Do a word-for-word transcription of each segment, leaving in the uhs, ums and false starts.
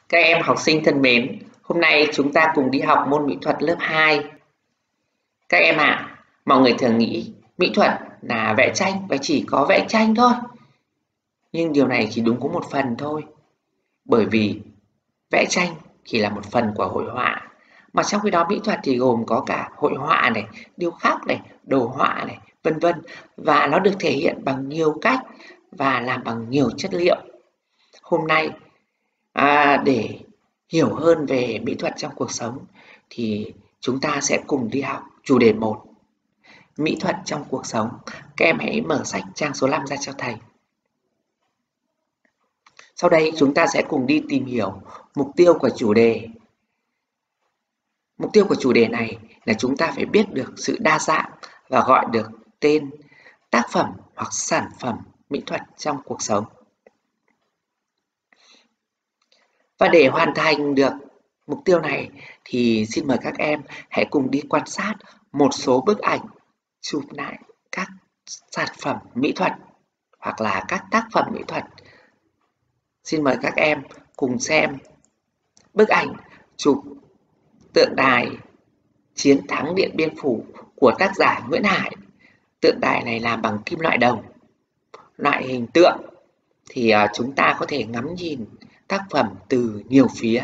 Các em học sinh thân mến, hôm nay chúng ta cùng đi học môn mỹ thuật lớp hai. Các em ạ, à, mọi người thường nghĩ mỹ thuật là vẽ tranh và chỉ có vẽ tranh thôi. Nhưng điều này chỉ đúng có một phần thôi. Bởi vì vẽ tranh chỉ là một phần của hội họa. Mà trong khi đó mỹ thuật thì gồm có cả hội họa này, điêu khắc này, đồ họa này, vân vân. Và nó được thể hiện bằng nhiều cách và làm bằng nhiều chất liệu. Hôm nay à, để hiểu hơn về mỹ thuật trong cuộc sống thì chúng ta sẽ cùng đi học chủ đề một, mỹ thuật trong cuộc sống. Các em hãy mở sách trang số năm ra cho thầy. Sau đây chúng ta sẽ cùng đi tìm hiểu mục tiêu của chủ đề. Mục tiêu của chủ đề này là chúng ta phải biết được sự đa dạng và gọi được tên tác phẩm hoặc sản phẩm mỹ thuật trong cuộc sống. Và để hoàn thành được mục tiêu này thì xin mời các em hãy cùng đi quan sát một số bức ảnh chụp lại các sản phẩm mỹ thuật hoặc là các tác phẩm mỹ thuật. Xin mời các em cùng xem bức ảnh chụp tượng đài Chiến thắng Điện Biên Phủ của tác giả Nguyễn Hải. Tượng đài này làm bằng kim loại đồng. Loại hình tượng thì chúng ta có thể ngắm nhìn tác phẩm từ nhiều phía.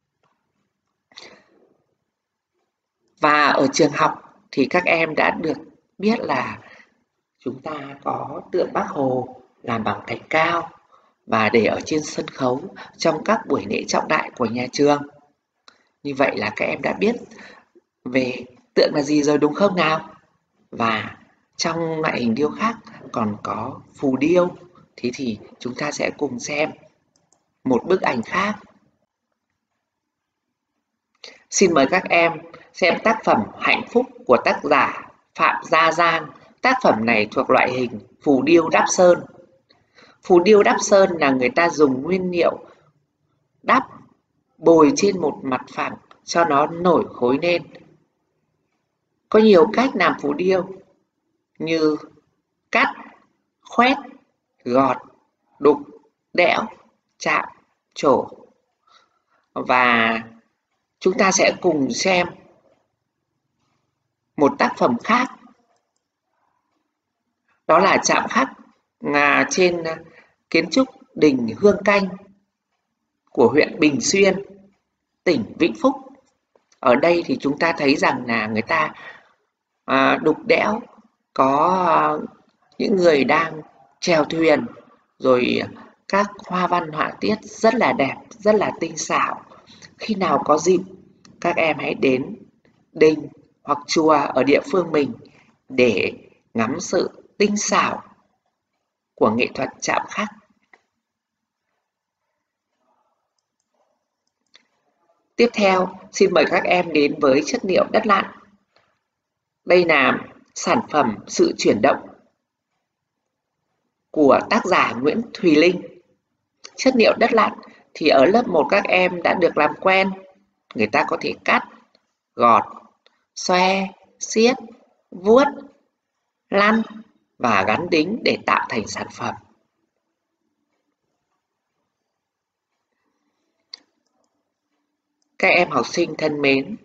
Và ở trường học thì các em đã được biết là chúng ta có tượng Bác Hồ làm bằng thạch cao và để ở trên sân khấu trong các buổi lễ trọng đại của nhà trường. Như vậy là các em đã biết về tượng là gì rồi đúng không nào? Và trong loại hình điêu khắc còn có phù điêu. Thế thì chúng ta sẽ cùng xem một bức ảnh khác. Xin mời các em xem tác phẩm Hạnh Phúc của tác giả Phạm Gia Giang. Tác phẩm này thuộc loại hình phù điêu đắp sơn. Phù điêu đắp sơn là người ta dùng nguyên liệu đắp bồi trên một mặt phẳng cho nó nổi khối lên. Có nhiều cách làm phù điêu như cắt, khoét, gọt, đục, đẽo, chạm, trổ. Và chúng ta sẽ cùng xem một tác phẩm khác. Đó là chạm khắc trên kiến trúc đình Hương Canh của huyện Bình Xuyên, tỉnh Vĩnh Phúc. Ở đây thì chúng ta thấy rằng là người ta đục đẽo, có những người đang chèo thuyền, rồi các hoa văn họa tiết rất là đẹp, rất là tinh xảo. Khi nào có dịp, các em hãy đến đình hoặc chùa ở địa phương mình để ngắm sự tinh xảo của nghệ thuật chạm khắc. Tiếp theo, xin mời các em đến với chất liệu đất lặn. Đây là sản phẩm Sự Chuyển Động của tác giả Nguyễn Thùy Linh. Chất liệu đất lặn thì ở lớp một các em đã được làm quen. Người ta có thể cắt, gọt, xoe, xiết, vuốt, lăn và gắn đính để tạo thành sản phẩm. Các em học sinh thân mến,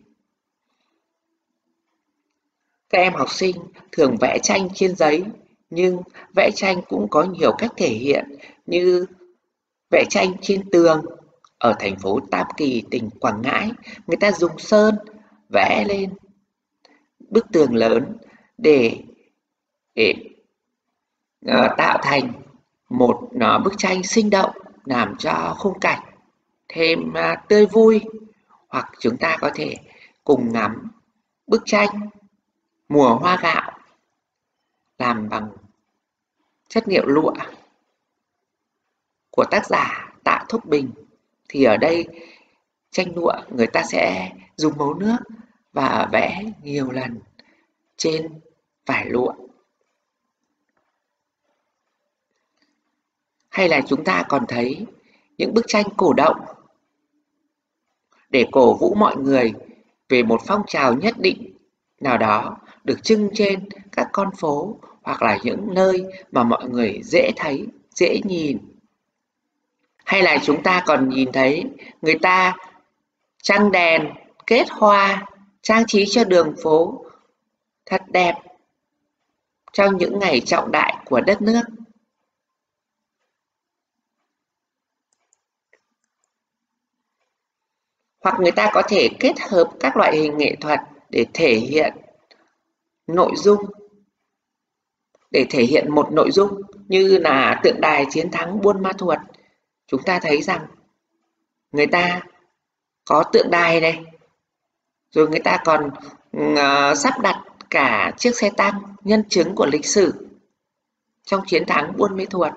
các em học sinh thường vẽ tranh trên giấy, nhưng vẽ tranh cũng có nhiều cách thể hiện như vẽ tranh trên tường. Ở thành phố Tam Kỳ, tỉnh Quảng Ngãi, người ta dùng sơn vẽ lên bức tường lớn để, để uh, tạo thành một uh, bức tranh sinh động, làm cho khung cảnh thêm uh, tươi vui. Hoặc chúng ta có thể cùng ngắm bức tranh Mùa Hoa Gạo làm bằng chất liệu lụa của tác giả Tạ Thúc Bình. Thì ở đây tranh lụa người ta sẽ dùng màu nước và vẽ nhiều lần trên vải lụa. Hay là chúng ta còn thấy những bức tranh cổ động để cổ vũ mọi người về một phong trào nhất định nào đó được trưng trên các con phố hoặc là những nơi mà mọi người dễ thấy, dễ nhìn. Hay là chúng ta còn nhìn thấy người ta trăng đèn, kết hoa, trang trí cho đường phố thật đẹp trong những ngày trọng đại của đất nước. Hoặc người ta có thể kết hợp các loại hình nghệ thuật để thể hiện nội dung, để thể hiện một nội dung như là tượng đài chiến thắng Buôn Ma Thuột. Chúng ta thấy rằng người ta có tượng đài này, rồi người ta còn uh, sắp đặt cả chiếc xe tăng nhân chứng của lịch sử trong chiến thắng Buôn Ma Thuột.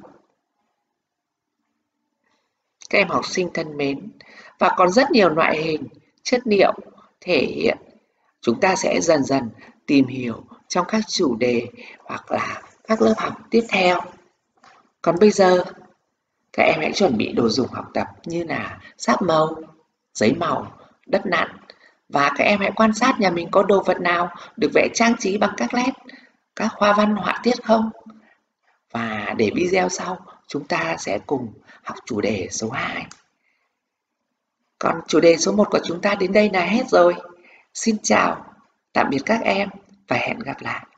Các em học sinh thân mến, và còn rất nhiều loại hình, chất liệu thể hiện chúng ta sẽ dần dần tìm hiểu trong các chủ đề hoặc là các lớp học tiếp theo. Còn bây giờ, các em hãy chuẩn bị đồ dùng học tập như là sáp màu, giấy màu, đất nặn. Và các em hãy quan sát nhà mình có đồ vật nào được vẽ trang trí bằng các nét, các hoa văn họa tiết không? Và để video sau, chúng ta sẽ cùng học chủ đề số hai. Còn chủ đề số một của chúng ta đến đây là hết rồi. Xin chào, tạm biệt các em và hẹn gặp lại.